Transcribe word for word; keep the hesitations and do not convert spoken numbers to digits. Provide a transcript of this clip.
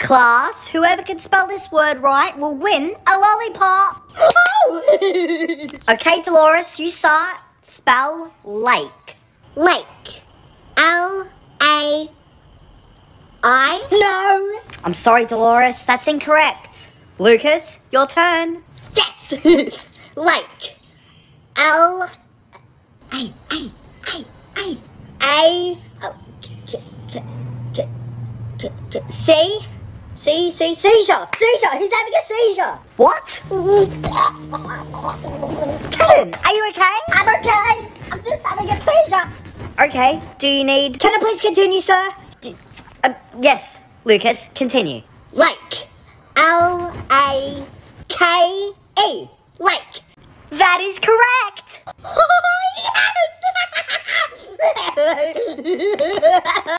Class, whoever can spell this word right will win a lollipop. Oh! Okay, Dolores, you start. Spell lake. Lake. L A I. No! I'm sorry, Dolores, that's incorrect. Lucas, your turn. Yes! Lake. L A A A A A C C C seizure seizure. He's having a seizure. What? Kellen, are you okay? I'm okay. I'm just having a seizure. Okay, do you need... Can I please continue, sir? Uh, yes, Lucas, continue. Lake. L A K E. Lake. That is correct! Oh, yes!